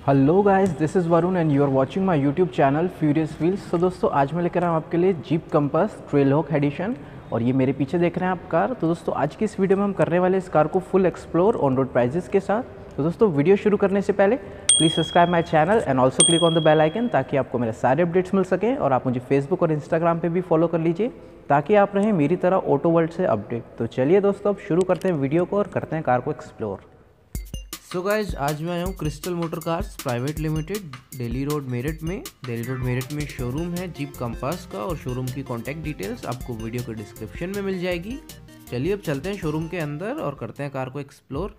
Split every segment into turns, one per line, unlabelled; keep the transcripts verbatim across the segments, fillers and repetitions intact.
Hello guys, this is Varun and you are watching my YouTube channel Furious Wheels. तो दोस्तों, आज मैं लेकर आया हूँ आपके लिए जीप कंपास ट्रेलहॉक एडिशन। और ये मेरे पीछे देख रहे हैं आप कार। तो दोस्तों, आज की इस वीडियो में हम करने वाले इस कार को full explore on road prices के साथ। तो दोस्तों, वीडियो शुरू करने से पहले please subscribe my channel and also click on the bell icon, ताकि आपको मेरे सारे अपडेट्स मिल सकें। और आप मुझे फेसबुक और इंस्टाग्राम पर भी फॉलो कर लीजिए, ताकि आप रहें मेरी तरह ऑटो वर्ल्ड से अपडेट। तो चलिए दोस्तों, अब शुरू करते हैं वीडियो को और करते हैं कार को एक्सप्लोर।
सो गाइज, आज मैं आया हूँ Crystal Motor Cars Private Limited, Delhi road Meerut में। दिल्ली रोड मेरठ में शोरूम है जीप कंपास का, और शोरूम की कॉन्टैक्ट डिटेल्स आपको वीडियो के डिस्क्रिप्शन में मिल जाएगी। चलिए अब चलते हैं शोरूम के अंदर और करते हैं कार को एक्सप्लोर।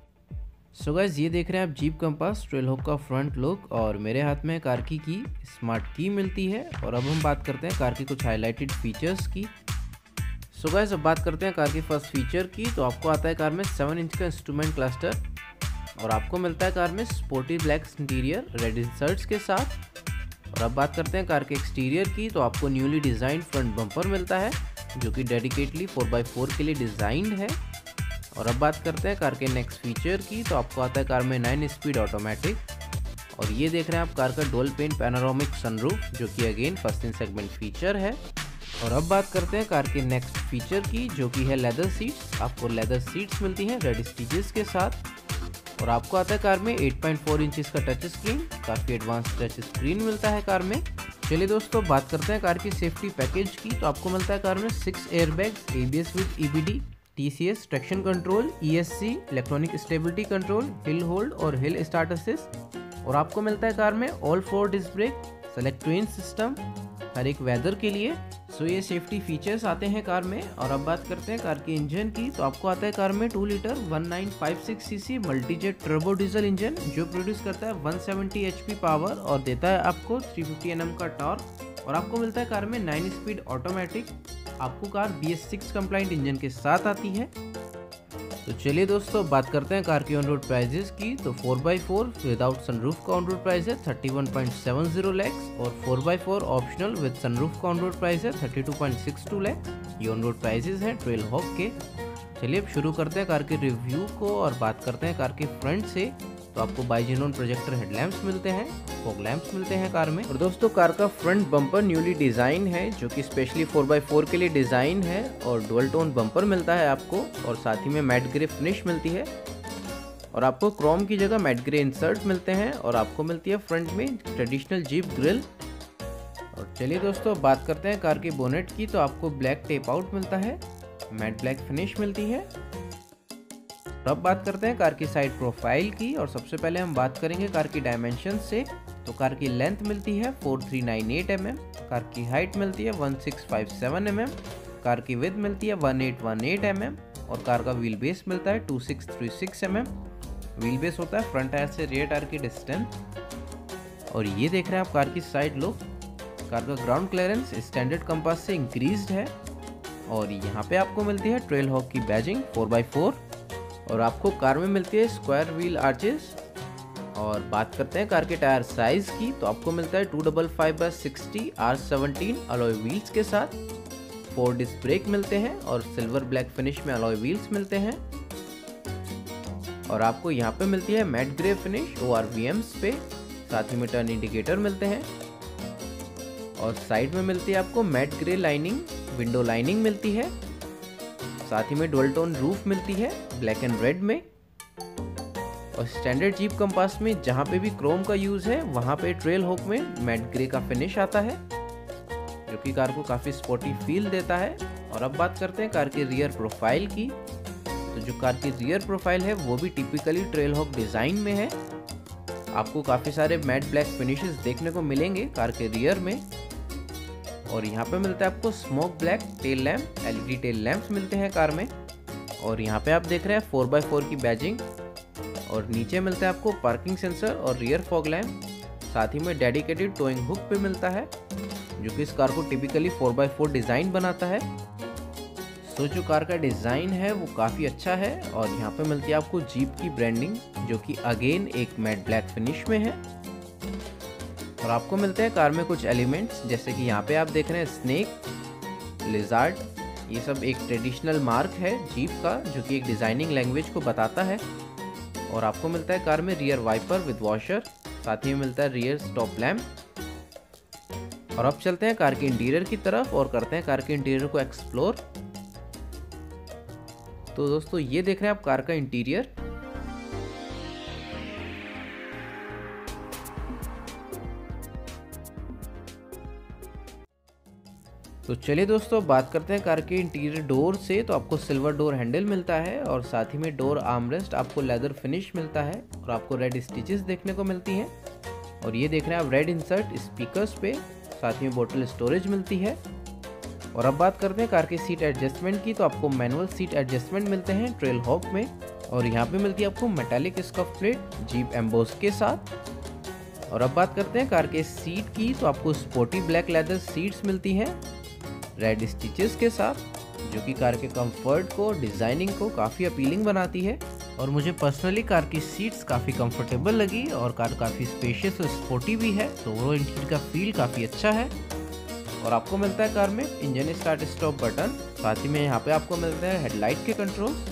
सो गाइज, ये देख रहे हैं आप जीप कंपास ट्रेलहॉक का फ्रंट लुक, और मेरे हाथ में कार की की स्मार्ट की मिलती है। और अब हम बात करते हैं कार की कुछ हाईलाइटेड फीचर्स की। सो गाइज, अब बात करते हैं कार की फर्स्ट फीचर की। तो आपको आता है कार में सेवन इंच का इंस्ट्रूमेंट क्लस्टर, और आपको मिलता है कार में sporty black interior red inserts के साथ। और अब बात करते हैं कार के एक्सटीरियर की। तो आपको न्यूली डिज़ाइंड फ्रंट बम्पर मिलता है, जो कि डेडिकेटली फोर बाई फोर के लिए डिज़ाइंड है। और अब बात करते हैं कार के नेक्स्ट फीचर की। तो आपको आता है कार में नाइन स्पीड ऑटोमेटिक, और ये देख रहे हैं आप कार का डुअल पेन पैनोरामिक सनरूफ, जो कि again first in segment feature है। और अब बात करते हैं कार के नेक्स्ट फीचर की, जो कि है लेदर सीट्स। आपको लेदर सीट्स मिलती हैं रेड स्टिचेस के साथ। और आपको आता है कार में एट पॉइंट फोर इंचेस का टच स्क्रीन, काफ़ी एडवांस टच स्क्रीन मिलता है कार में। चलिए दोस्तों, बात करते हैं कार की सेफ्टी पैकेज की। तो आपको मिलता है कार में six airbags, ABS with EBD, TCS traction control, ESC electronic stability control, hill hold और हिल स्टार्ट असिस्ट। और आपको मिलता है कार में all four disc brake, select terrain system हर एक वेदर के लिए। सो ये सेफ्टी फीचर्स आते हैं कार में। और अब बात करते हैं कार के इंजन की। तो आपको आता है कार में two litre one nine five six cc Multijet turbo diesel engine, जो प्रोड्यूस करता है वन सेवेंटी एचपी पावर और देता है आपको थ्री फिफ्टी एनएम का टॉर्क। और आपको मिलता है कार में नाइन स्पीड ऑटोमेटिक। आपको car B S six compliant engine के साथ आती है। तो चलिए दोस्तों, बात करते हैं कार की ऑन रोड प्राइजेस की। तो four by four without sunroof का ऑन रोड प्राइस है thirty one point seven zero lakhs, और four by four optional with sunroof का ऑन रोड प्राइस है thirty two point six two lakhs. ये on road prices हैं Trailhawk के। चलिए अब शुरू करते हैं कार के रिव्यू को, और बात करते हैं कार के फ्रंट से। तो आपको बाइजेनोन प्रोजेक्टर हेडलैम्प्स मिलते हैं, फॉग लैंप्स मिलते हैं कार में। और दोस्तों, कार का फ्रंट बम्पर न्यूली डिज़ाइन है, जो कि स्पेशली फोर बाई फोर के लिए डिज़ाइन है। और डुअल टोन बम्पर मिलता है आपको, और साथ ही में मैट ग्रे फिनिश मिलती है। और आपको क्रोम की जगह मैट ग्रे इंसर्ट मिलते हैं। और आपको मिलती है फ्रंट में ट्रेडिशनल जीप ग्रिल। और चलिए दोस्तों, बात करते हैं कार के बोनेट की। तो आपको ब्लैक टेप आउट मिलता है, मैट ब्लैक फिनिश मिलती है। अब बात करते हैं कार की साइड प्रोफाइल की। और सबसे पहले हम बात करेंगे कार की डायमेंशन से। तो कार की लेंथ मिलती है four three nine eight M M, car की हाइट मिलती है one six five seven M M, car की विड्थ मिलती है one eight one eight M M, और कार का व्हील बेस मिलता है two six three six M M. Wheel base होता है फ्रंट टायर से रियर टायर की डिस्टेंस। और ये देख रहे हैं आप कार की साइड लुक। कार का ग्राउंड क्लियरेंस स्टैंडर्ड कंपास से इंक्रीज्ड है। और यहाँ पे आपको मिलती है ट्रेलहॉक की बैजिंग फोर बाई फोर। और आपको कार में मिलती है स्क्वायर व्हील आर्चेस। और बात करते हैं कार के टायर साइज की। तो आपको मिलता है two double five by sixty R seventeen alloy wheels के साथ। फोर डिस्क ब्रेक मिलते हैं, और सिल्वर ब्लैक फिनिश में अलॉय व्हील्स मिलते हैं। और आपको यहाँ पे मिलती है matte grey finish O R V Ms पे, साथ ही में टर्न इंडिकेटर मिलते हैं। और साइड में मिलती है आपको matte grey lining, window lining मिलती है। साथ ही में डुअल टोन रूफ मिलती है ब्लैक एंड रेड में। और स्टैंडर्ड जीप कंपास में जहाँ पे भी क्रोम का यूज़ है, वहाँ पे ट्रेलहॉक में मैट ग्रे का फिनिश आता है, जो कि कार को काफ़ी स्पोर्टी फील देता है। और अब बात करते हैं कार के रियर प्रोफाइल की। तो जो कार की रियर प्रोफाइल है, वो भी टिपिकली ट्रेलहॉक डिज़ाइन में है। आपको काफ़ी सारे मैट ब्लैक फिनिशेस देखने को मिलेंगे कार के रियर में। और यहाँ पे मिलता है आपको smoke black tail lamp, LED tail lamps मिलते हैं कार में। और यहाँ पे आप देख रहे हैं फोर बाई फोर की बैजिंग। और नीचे मिलता है आपको पार्किंग सेंसर और रियर फॉग लैम्प। साथ ही में डेडिकेटेड टोइंग हुक पे मिलता है, जो कि इस कार को typically four by four design बनाता है। सो जो कार का डिज़ाइन है वो काफ़ी अच्छा है। और यहाँ पे मिलती है आपको जीप की ब्रांडिंग, जो कि अगेन एक मैट ब्लैक फिनिश में है। और आपको मिलते हैं कार में कुछ एलिमेंट्स, जैसे कि यहाँ पे आप देख रहे हैं स्नेक, लिजार्ड, ये सब एक ट्रेडिशनल मार्क है जीप का, जो कि एक डिज़ाइनिंग लैंग्वेज को बताता है। और आपको मिलता है कार में रियर वाइपर विद वॉशर, साथ ही में मिलता है रियर स्टॉप लैम्प। और अब चलते हैं कार के इंटीरियर की तरफ और करते हैं कार के इंटीरियर को एक्सप्लोर। तो दोस्तों ये देख रहे हैं आप कार का इंटीरियर। तो चलिए दोस्तों बात करते हैं कार के इंटीरियर डोर से। तो आपको सिल्वर डोर हैंडल मिलता है और साथ ही में डोर आर्मरेस्ट आपको लेदर फिनिश मिलता है और आपको रेड स्टिचेस देखने को मिलती हैं। और ये देख रहे हैं आप रेड इंसर्ट स्पीकर्स पे, साथ ही में बोतल स्टोरेज मिलती है। और अब बात करते हैं कार के सीट एडजस्टमेंट की। तो आपको मैनुअल सीट एडजस्टमेंट मिलते हैं ट्रेल हॉक में। और यहाँ पे मिलती है आपको metallic scuff plate Jeep emboss के साथ। और अब बात करते हैं कार के सीट की। तो आपको स्पोर्टी ब्लैक लेदर सीट्स मिलती हैं रेड स्टिचेस के साथ, जो कि कार के कंफर्ट को, डिजाइनिंग को काफ़ी अपीलिंग बनाती है। और मुझे पर्सनली कार की सीट्स काफ़ी कंफर्टेबल लगी और कार काफ़ी स्पेशियस और स्पोर्टी भी है। तो ओवरऑल इंटीरियर का फील काफ़ी अच्छा है। और आपको मिलता है कार में इंजन स्टार्ट स्टॉप बटन, साथ ही में यहाँ पे आपको मिलते हैं हेडलाइट के कंट्रोल्स।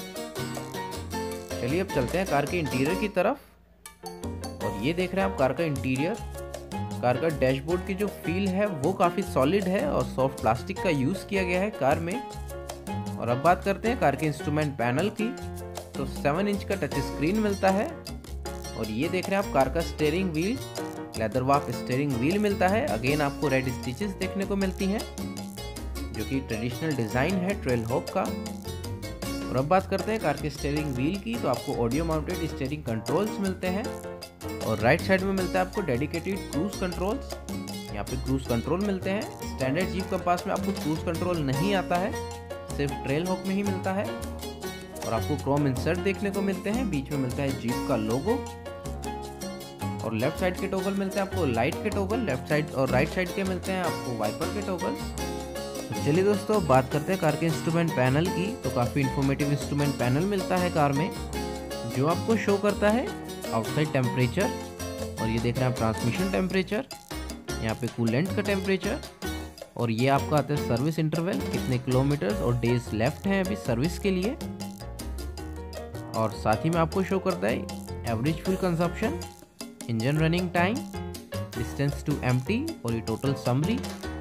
चलिए अब चलते हैं कार के इंटीरियर की तरफ। और ये देख रहे हैं आप कार का इंटीरियर। कार का डैशबोर्ड की जो फील है वो काफ़ी सॉलिड है और सॉफ्ट प्लास्टिक का यूज़ किया गया है कार में। और अब बात करते हैं कार के इंस्ट्रूमेंट पैनल की। तो सेवन इंच का टच स्क्रीन मिलता है। और ये देख रहे हैं आप कार का स्टीयरिंग व्हील, लेदर वाफ स्टीयरिंग व्हील मिलता है। अगेन आपको रेड स्टिचेस देखने को मिलती हैं, जो कि ट्रेडिशनल डिज़ाइन है ट्रेल हॉक का। और अब बात करते हैं कार के स्टीयरिंग व्हील की। तो आपको ऑडियो माउंटेड स्टीयरिंग कंट्रोल्स मिलते हैं और राइट साइड में मिलता है आपको डेडिकेटेड क्रूज कंट्रोल्स। यहाँ पे क्रूज कंट्रोल मिलते हैं। स्टैंडर्ड जीप कंपास में आपको क्रूज कंट्रोल नहीं आता है, सिर्फ ट्रेल हॉक में ही मिलता है। और आपको क्रोम इंसर्ट देखने को मिलते हैं, बीच में मिलता है जीप का लोगो। और लेफ्ट साइड के टॉगल मिलते हैं आपको लाइट के टॉगल, लेफ्ट साइड और राइट साइड के मिलते हैं आपको वाइपर के टॉगल। तो चलिए दोस्तों बात करते हैं कार के इंस्ट्रूमेंट पैनल की। तो काफ़ी इंफॉर्मेटिव इंस्ट्रूमेंट पैनल मिलता है कार में, जो आपको शो करता है आउटसाइड टेम्परेचर। और ये देख रहे हैं आप ट्रांसमिशन टेम्परेचर, यहाँ पे कूलेंट का टेम्परेचर। और ये आपका आता है सर्विस इंटरवल, कितने किलोमीटर और डेज लेफ्ट हैं अभी सर्विस के लिए। और साथ ही में आपको शो करता है average fuel consumption, engine running time, distance to empty और ये टोटल समरी।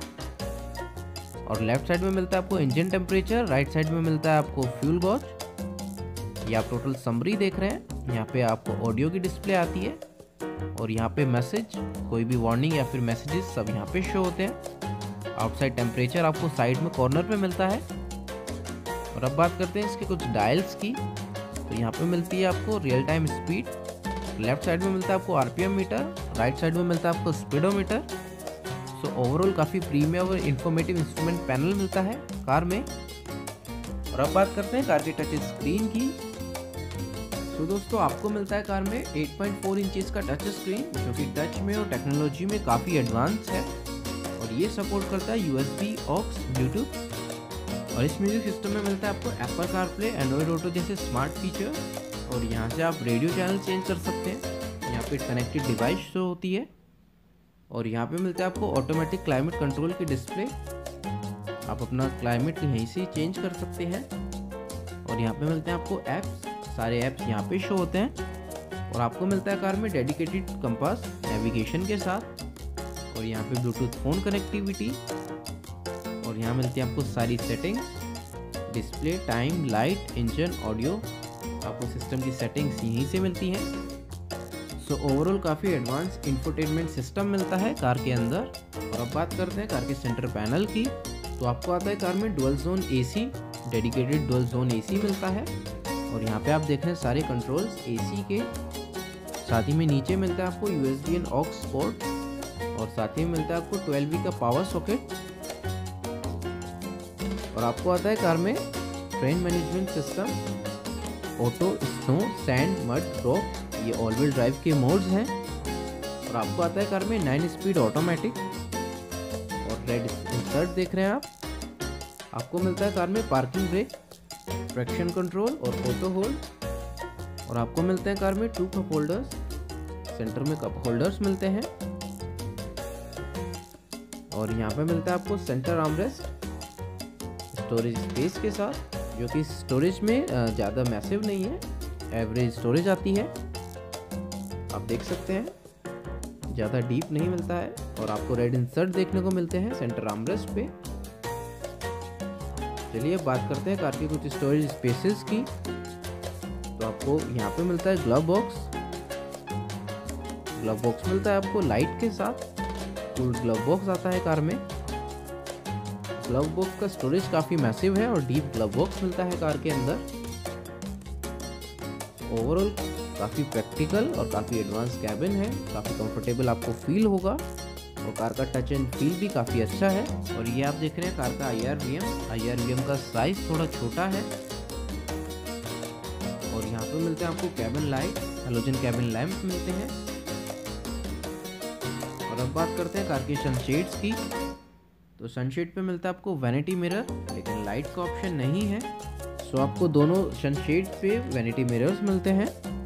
और लेफ्ट साइड में मिलता है आपको इंजन टेम्परेचर, राइट साइड में मिलता है आपको फ्यूल गॉज। ये आप टोटल समरी देख रहे हैं। यहाँ पे आपको ऑडियो की डिस्प्ले आती है और यहाँ पे मैसेज, कोई भी वार्निंग या फिर मैसेजेस सब यहाँ पे शो होते हैं। आउटसाइड टेम्परेचर आपको साइड में कॉर्नर पे मिलता है। और अब बात करते हैं इसके कुछ डायल्स की। तो यहाँ पे मिलती है आपको real time speed, left side में मिलता है आपको आरपीएम मीटर, राइट साइड में मिलता है आपको स्पीडोमीटर। सो ओवरऑल काफ़ी प्रीमियम और इन्फॉर्मेटिव इंस्ट्रूमेंट पैनल मिलता है कार में। और अब बात करते हैं कार की टच स्क्रीन की। तो दोस्तों आपको मिलता है कार में एट पॉइंट फोर इंचेस का टच स्क्रीन, जो कि टच में और टेक्नोलॉजी में काफ़ी एडवांस है। और ये सपोर्ट करता है यूएसबी, ऑक्स, ब्लूटूथ। और इस म्यूजिक सिस्टम में मिलता है आपको एप्पल कारप्ले, एंड्रॉइड ऑटो जैसे स्मार्ट फीचर। और यहाँ से आप रेडियो चैनल चेंज कर सकते हैं। यहाँ पे कनेक्टेड डिवाइस शो होती है। और यहाँ पे मिलता है आपको ऑटोमेटिक क्लाइमेट कंट्रोल की डिस्प्ले, आप अपना क्लाइमेट यहीं से चेंज कर सकते हैं। और यहाँ पे मिलते हैं आपको ऐप्स, सारे ऐप्स यहाँ पे शो होते हैं। और आपको मिलता है कार में डेडिकेटेड कंपास नेविगेशन के साथ। और यहाँ पे ब्लूटूथ फ़ोन कनेक्टिविटी। और यहाँ मिलती है आपको सारी settings, display, time, light, engine, audio. आपको सिस्टम की सेटिंग्स यहीं से मिलती हैं। सो ओवरऑल काफ़ी एडवांस इंफोटेनमेंट सिस्टम मिलता है कार के अंदर। और अब बात करते हैं कार के सेंटर पैनल की। तो आपको आता है कार में dual zone AC, dedicated dual zone AC मिलता है। और यहाँ पे आप देख रहे हैं सारे कंट्रोल्स एसी के। साथ ही में नीचे मिलता है आपको यूएसबी एंड ऑक्स पोर्ट। और साथ ही में मिलता है आपको ट्वेल्व वी का पावर सॉकेट। और आपको आता है कार में terrain management system, auto, snow, sand, mud, rock, ये ऑल व्हील ड्राइव के मोड्स हैं। और आपको आता है कार में नाइन स्पीड ऑटोमेटिक। और रेड इंसर्ट देख रहे हैं आप। आपको मिलता है कार में पार्किंग ब्रेक, ट्रैक्शन कंट्रोल और ऑटो होल्ड। और आपको मिलते हैं कार में टू कप होल्डर्स, सेंटर में कप होल्डर्स मिलते हैं। और यहाँ पे मिलता है आपको सेंटर आर्मरेस्ट स्टोरेज स्पेस के साथ, जो कि स्टोरेज में ज़्यादा मैसिव नहीं है, एवरेज स्टोरेज आती है, आप देख सकते हैं। ज़्यादा डीप नहीं मिलता है। और आपको रेड इंसर्ट देखने को मिलते हैं सेंटर आर्मरेस्ट पे। चलिए बात करते हैं कार की कुछ स्टोरेज स्पेसेस की। तो आपको यहाँ पे मिलता है ग्लव बॉक्स। ग्लव बॉक्स मिलता है आपको लाइट के साथ, फुल ग्लव बॉक्स आता है कार में। ग्लव बॉक्स का स्टोरेज काफ़ी मैसिव है और डीप ग्लव बॉक्स मिलता है कार के अंदर। ओवरऑल काफ़ी प्रैक्टिकल और काफ़ी एडवांस कैबिन है, काफ़ी कंफर्टेबल आपको फील होगा और कार का टच एंड फील भी काफ़ी अच्छा है। और ये आप देख रहे हैं कार का I R V M. I R V M का साइज थोड़ा छोटा है। और यहाँ पे मिलते हैं आपको cabin light, halogen cabin lamp मिलते हैं। और अब बात करते हैं कार की सनशेड्स की। तो सनशेड पे मिलता है आपको वैनिटी मिरर, लेकिन लाइट का ऑप्शन नहीं है। सो आपको दोनों सनशेड पे वैनिटी मिरर्स मिलते हैं।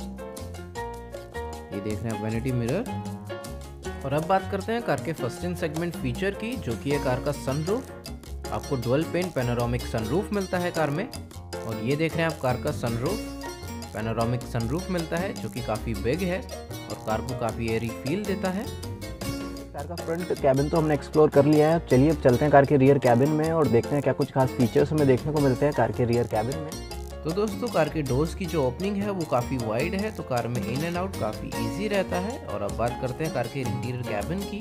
ये देख रहे हैं वैनिटी मिरर। और अब बात करते हैं कार के फर्स्ट इन सेगमेंट फीचर की, जो कि है कार का सनरूफ। आपको डुअल पेन पैनोरामिक सनरूफ मिलता है कार में। और ये देख रहे हैं आप कार का सनरूफ, पैनोरामिक सनरूफ मिलता है जो कि काफ़ी बिग है और कार को काफ़ी एयरी फील देता है।
कार का फ्रंट कैबिन तो हमने एक्सप्लोर कर लिया है। चलिए अब चलते हैं कार के रियर कैबिन में और देखते हैं क्या कुछ खास फीचर्स हमें देखने को मिलते हैं कार के रियर कैबिन में।
तो दोस्तों कार के डोर्स की जो ओपनिंग है वो काफ़ी वाइड है, तो कार में इन एंड आउट काफ़ी इजी रहता है। और अब बात करते हैं कार के इंटीरियर कैबिन की।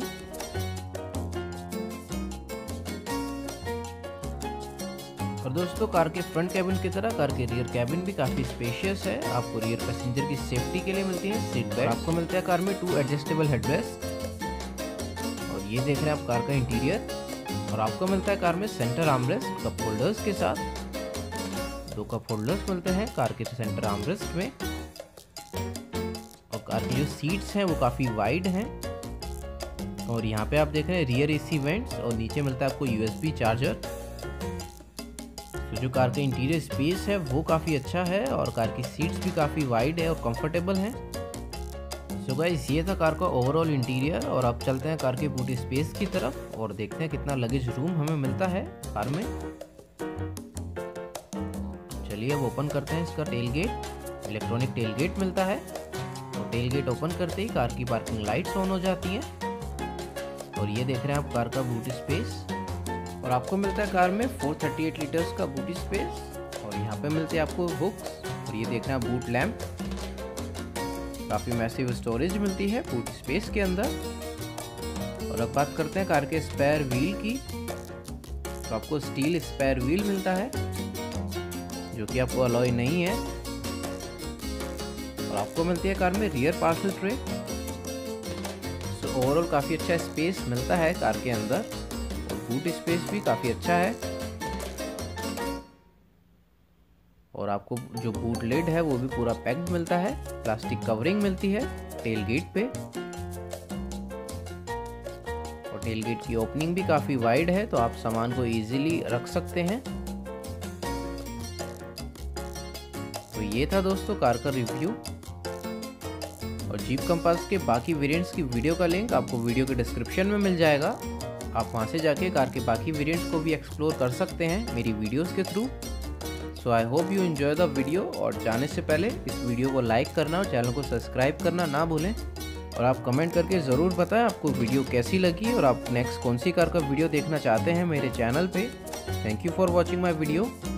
और दोस्तों कार के फ्रंट कैबिन की तरह कार के रियर कैबिन भी काफ़ी स्पेशियस है। आपको रियर पैसेंजर की सेफ्टी के लिए मिलती है सीट बेल्ट। आपको मिलता है कार में टू एडजस्टेबल हेडरेस्ट। ये देख रहे हैं आप कार का इंटीरियर। और आपको मिलता है कार में सेंटर आर्मरेस्ट कप होल्डर्स के साथ। दो कप होल्डर्स मिलते हैं कार के सेंटर आर्मरेस्ट में। और कार की जो सीट्स हैं वो काफ़ी वाइड हैं। और यहाँ पे आप देख रहे हैं रियर एसी वेंट्स और नीचे मिलता है आपको यूएसबी चार्जर। तो जो कार का इंटीरियर स्पेस है वो काफ़ी अच्छा है और कार की सीट्स भी काफ़ी वाइड है और कंफर्टेबल है। सो गाइस ये था कार का ओवरऑल इंटीरियर। और अब चलते हैं कार के बूट स्पेस की तरफ और देखते हैं कितना लगेज रूम हमें मिलता है कार में। चलिए अब ओपन करते हैं इसका tail gate. Electronic tail gate मिलता है और टेल गेट ओपन करते ही कार की पार्किंग लाइट्स ऑन हो जाती हैं। और ये देख रहे हैं आप कार का बूट स्पेस। और आपको मिलता है कार में फोर थर्टी एट लीटर्स का बूट स्पेस। और यहाँ पे मिलते हैं आपको हुक्स। और ये देख रहे हैं बूट लैम्प। काफ़ी मैसिव स्टोरेज मिलती है बूट स्पेस के अंदर। और अब बात करते हैं कार के स्पेयर व्हील की। तो आपको स्टील स्पेयर व्हील मिलता है जो कि आपको अलॉय नहीं है। और आपको मिलती है कार में rear parcel tray. So overall काफ़ी अच्छा स्पेस मिलता है कार के अंदर और बूट स्पेस भी काफ़ी अच्छा है। और आपको जो बूट लिड है वो भी पूरा पैक्ड मिलता है। प्लास्टिक कवरिंग मिलती है टेल गेट पे। और टेल गेट की ओपनिंग भी काफ़ी वाइड है, तो आप सामान को इजीली रख सकते हैं। तो ये था दोस्तों कार का रिव्यू। और जीप कंपास के बाकी वेरिएंट्स की वीडियो का लिंक आपको वीडियो के डिस्क्रिप्शन में मिल जाएगा। आप वहाँ से जाके कार के बाकी वेरिएंट्स को भी एक्सप्लोर कर सकते हैं मेरी वीडियोस के through. So I hope you enjoy the video. और जाने से पहले इस वीडियो को लाइक करना और चैनल को सब्सक्राइब करना ना भूलें। और आप कमेंट करके ज़रूर बताएं आपको वीडियो कैसी लगी और आप नेक्स्ट कौन सी कार का वीडियो देखना चाहते हैं मेरे चैनल पे। Thank you for watching my video.